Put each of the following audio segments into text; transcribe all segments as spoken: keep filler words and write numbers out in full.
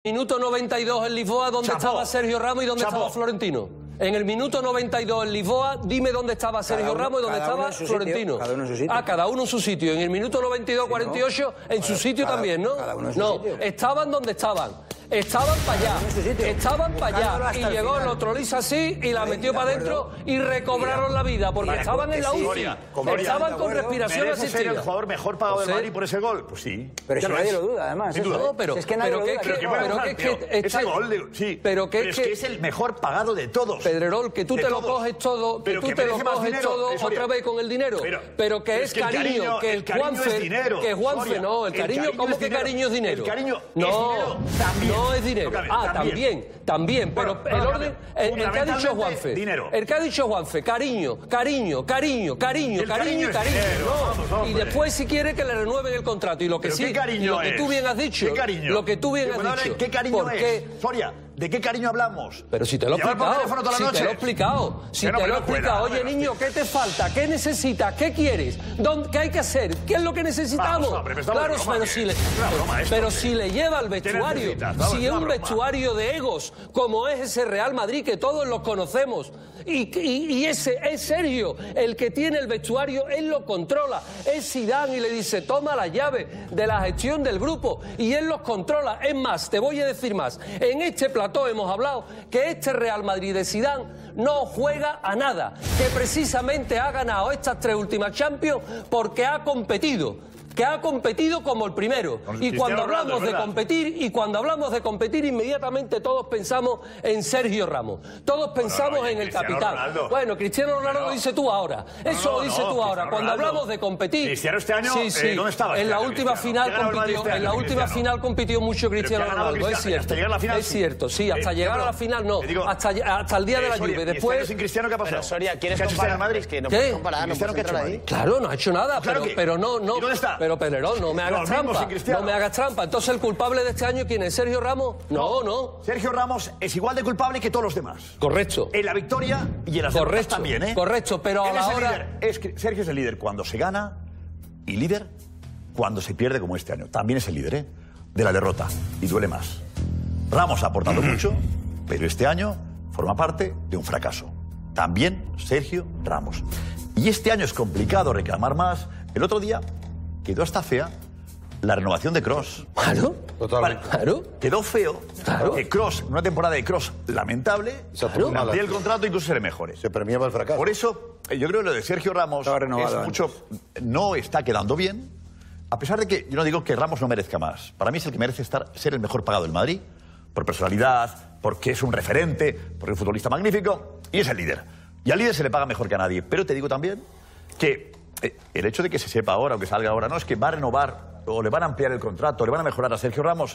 Minuto noventa y dos en Lisboa, ¿dónde Chapó. estaba Sergio Ramos y dónde Chapó. estaba Florentino? En el minuto noventa y dos en Lisboa, dime dónde estaba Sergio uno, Ramos y dónde cada uno estaba en su Florentino. sitio, cada uno en su sitio. Ah, cada uno en su sitio. En el minuto noventa y dos cuarenta y ocho, en su sitio cada- también, ¿no? cada uno en su No, sitio. estaban donde estaban. Estaban para allá, uno en su sitio. estaban para Buscándolo allá. Y hasta el llegó, final. lo troliza así y la Vale, metió de para acuerdo. adentro y recobraron la vida, porque Vale, estaban en la porque sí, U C I. Soria, Soria, Estaban de con acuerdo. respiración ¿Merece ser el asistida. jugador mejor pagado Pues del sí. Madrid por ese gol? Pues sí. Pero Ya si lo nadie es. lo duda, además. Sin eso, duda. ¿eh? No, pero- Si es que nadie pero lo que duda. es Pero que- que puede pero ganar, que es que pero este- ese gol, de- sí. pero que es es que- que es el mejor pagado de todos. Pedrerol, que tú De te lo todos. coges todo, que Pero tú que te lo merece más coges dinero, todo eh, Soria. otra vez con el dinero. Pero- Pero, que pero es, es que el cariño, cariño- que el, el cariño Juanfe, es dinero, que Juanfe Soria. no, el El cariño, cariño ¿cómo es que dinero. cariño es dinero? El cariño es no, dinero también. no es dinero. No cabe, ah, también. también, también, pero Bueno, el no orden, cabe. el, el que ha dicho Fundamentalmente, Juanfe, dinero. el que ha dicho Juanfe, cariño, cariño, cariño, cariño, El cariño cariño y es cariño, dinero, no. vamos, hombre. Y después si quiere que le renueven el contrato y lo que ¿Pero sí, qué cariño lo que tú es? bien has dicho, ¿Qué cariño? lo que tú bien ¿De has verdad, dicho, ¿Qué cariño ¿por qué? es? Soria, ¿de qué cariño hablamos? Pero si te lo he ¿Llevar por explicado, teléfono toda la si noche? te lo he explicado, si Que no te me lo he lo pueda, explicado. no Oye, me lo- niño, ¿qué te falta? ¿Qué necesitas? ¿Qué quieres? ¿Dónde, ¿Qué hay que hacer? ¿Qué es lo que necesitamos? Vamos, hombre, me estamos claro, de broma, pero, que- si le, es una broma esto, pero que- si le lleva al ¿Qué vestuario, necesitas? Vamos, si es es una un broma. vestuario de egos, como es ese Real Madrid que todos los conocemos, y, y, y ese es Sergio, el que tiene el vestuario, él lo controla, es Zidane y le dice, toma la llave de la gestión del grupo, y él los controla. Es más, te voy a decir más, en este plató hemos hablado que este Real Madrid de Zidane no juega a nada, que precisamente ha ganado estas tres últimas Champions porque ha competido. Que ha competido como el primero. Con Y Cristiano cuando Ronaldo, hablamos es de verdad. competir, y cuando hablamos de competir, inmediatamente todos pensamos en Sergio Ramos. Todos pensamos no, y en el Cristiano capitán. Ronaldo. Bueno, Cristiano Ronaldo No. lo dices tú ahora. Eso no, lo dices no, tú ahora. Cristiano Cuando Ronaldo. hablamos de competir. Cristiano este año, sí, eh, sí. ¿dónde estaba En este la año, última Cristiano? final ¿Qué ganó el Madrid compitió. este En la año, última Cristiano? final compitió mucho Cristiano ¿Pero qué ha ganado Ronaldo. Es Cristiano? cierto. Hasta llegar a la final, Es sí. cierto, sí. Hasta Eh, llegar pero- a la final no. te digo- hasta, hasta el día de la Eh, Soria, lluvia. ¿y este Después. año sin Cristiano qué ha pasado? Pero Soria, ¿quieres ¿Qué ha hecho este año comparar? en Madrid? Es que no ¿Qué? puedes comparar, no ¿Cristiano puedes qué ha hecho entrar en ahí. Madrid? Claro, no ha hecho nada, Claro pero, que- pero no, no. ¿Y dónde está? Pero Pedrerol, no me hagas Lo mismo trampa. sin Cristiano. No me hagas trampa. Entonces, ¿el culpable de este año quién es? ¿Sergio Ramos? No, no. Sergio Ramos es igual de culpable que todos los demás. Correcto. En la victoria y en las derrotas Correcto. también, ¿eh? Correcto, pero a Él la es el hora. líder. Es que Sergio es el líder cuando se gana y líder cuando se pierde como este año. También es el líder, ¿eh? De la derrota. Y duele más. Ramos ha aportado mucho, pero este año forma parte de un fracaso. También Sergio Ramos. Y este año es complicado reclamar más. El otro día quedó hasta fea la renovación de Kroos. Claro. Totalmente. Claro. Quedó feo Claro. que Kroos, una temporada de Kroos lamentable, Claro. le amplía el contrato e incluso será mejores. Se premiaba el fracaso. Por eso, eh, yo creo que lo de Sergio Ramos Estaba renovado es mucho, no está quedando bien, a pesar de que yo no digo que Ramos no merezca más. Para mí es el que merece estar, ser el mejor pagado del Madrid, por personalidad, porque es un referente, porque es un futbolista magnífico y es el líder. Y al líder se le paga mejor que a nadie. Pero te digo también que eh, el hecho de que se sepa ahora o que salga ahora, no es que va a renovar o le van a ampliar el contrato, o le van a mejorar a Sergio Ramos.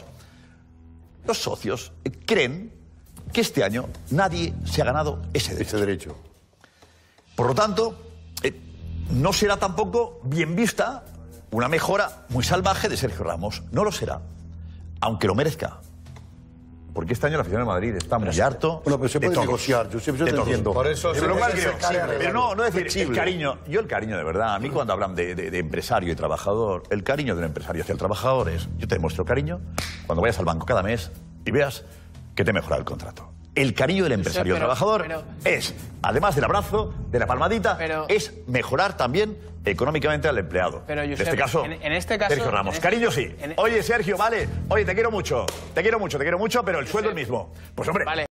Los socios eh, creen que este año nadie se ha ganado ese derecho. Ese derecho. Por lo tanto, eh, no será tampoco bien vista una mejora muy salvaje de Sergio Ramos. No lo será, aunque lo merezca. Porque este año la afición de Madrid está muy harto. Bueno, pero se de puede todos. negociar, yo siempre De te todos. entiendo. Por eso Pero pero, lo cual que creo, se cale pero no, no decir flexible. el cariño. Yo el cariño de verdad, a mí cuando hablan de, de- de empresario y trabajador, el cariño de un empresario hacia el trabajador es, yo te demuestro cariño cuando vayas al banco cada mes y veas que te mejora el contrato. El cariño del empresario pero- trabajador pero- es, además del abrazo, de la palmadita, Pero- es mejorar también económicamente al empleado. Pero, en Josep, este caso, en- en este caso- Sergio Ramos. en este- Cariño sí. en- Oye, Sergio, vale. Oye, te quiero mucho. Te quiero mucho, te quiero mucho, pero el sueldo es el mismo. Pues hombre, Vale.